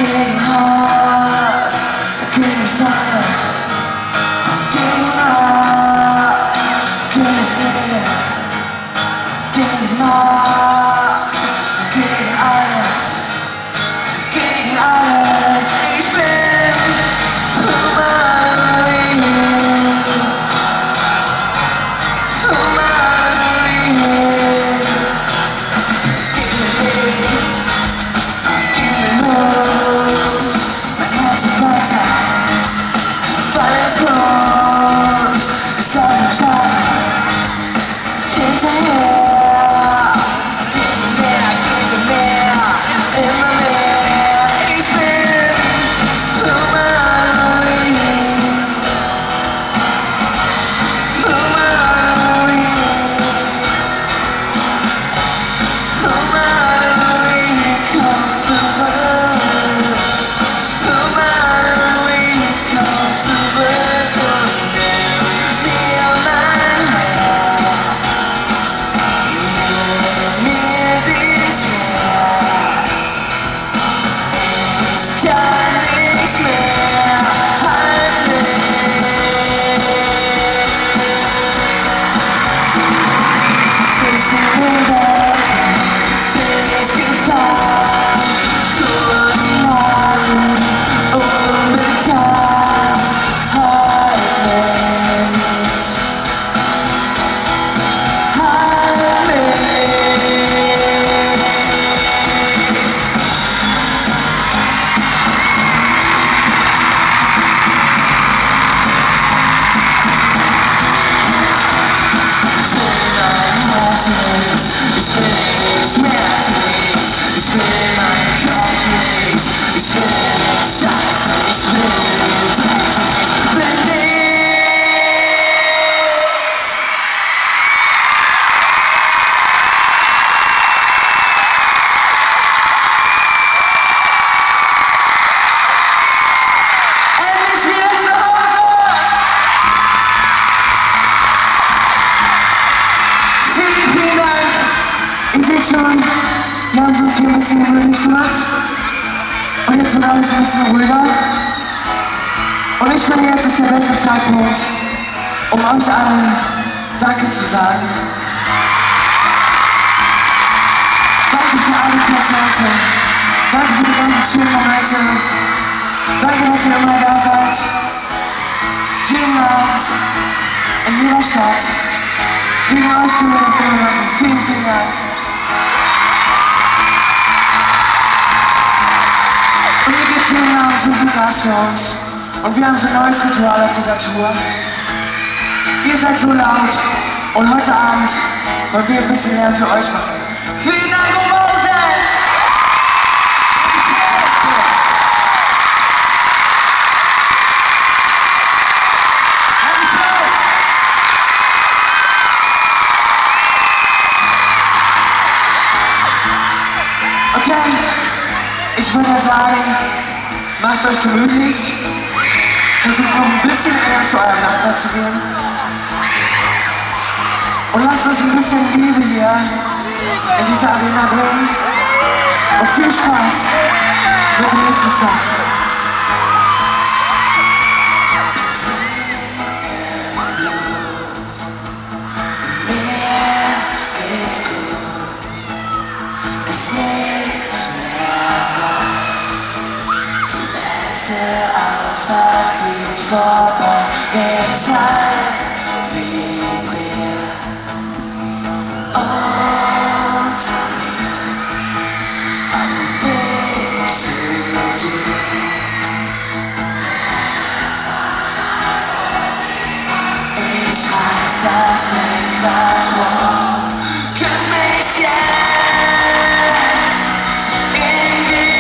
gegen Hass, gegen Sonne, gegen Nacht, gegen Liebe, gegen Macht, gegen alles, gegen alles. Ich bin human, human. Gib mir Leben, gib mir Luft, mein Herz ist weiter, weil es muss. Ich sag dem Schein hinterher. Gib mir mehr, immer mehr. Ich bin human, human. Wir haben es uns hier ein bisschen gemütlich gemacht und jetzt wird alles ein bisschen ruhiger und ich finde, jetzt ist der beste Zeitpunkt, um euch allen Danke zu sagen. Danke für alle Konzerte, danke für die ganzen schönen Momente, danke, dass ihr immer da seid, jeden Abend, in jeder Stadt. Wegen euch können wir das immer machen. Vielen, vielen Dank. Und ihr gebt jeden Abend so viel Gas für uns. Und wir haben so ein neues Ritual auf dieser Tour. Ihr seid so laut. Und heute Abend wollen wir ein bisschen Lärm für euch machen. Vielen Dank, Rosen! Okay, ich würde sagen, macht's euch gemütlich, versucht noch ein bisschen enger zu eurem Nachbarn zu gehen und lasst uns ein bisschen Liebe hier in diese Arena bringen und viel Spaß mit dem nächsten Song. Ausfahrt zieht vorbei, der Zeit vibriert unter mir, auf dem Weg zu dir. Ich reiß das Lenkrad rum, küss mich jetzt in die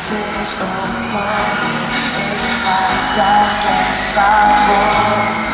sich um von mir. Ich weiß, das Lenkrad rollt.